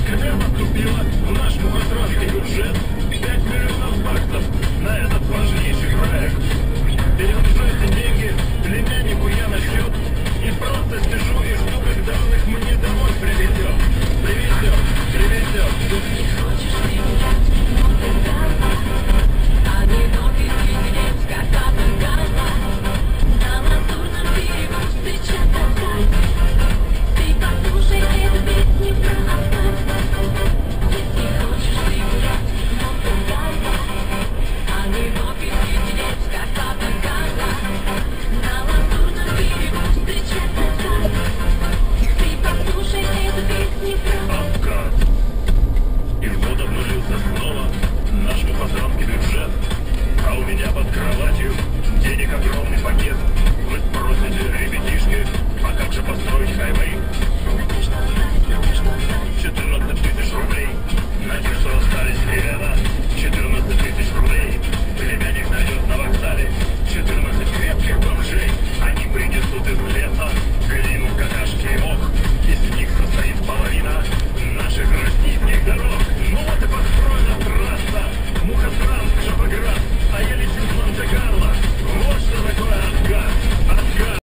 КГ поступила в наш мухотронский бюджет 5 миллионов баксов на этот важнейший проект. Перевожу эти деньги племяннику я на счет и просто сижу и жду, когда он их мне домой привезет. Привезет. А у меня под кроватью денег огромный пакет. Вы спросите, ребятишки, а как же построить хайвей?